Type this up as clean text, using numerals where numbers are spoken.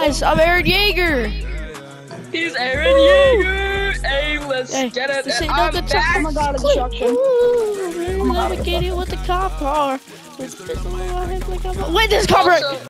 guys, I'm Eren Jeager. He's Eren Jeager. Hey, let's get it. This ain't I'm no good back. time. Oh my god, it's shotgun. Ooh, let me get it with the cop car. Wait, this cop right.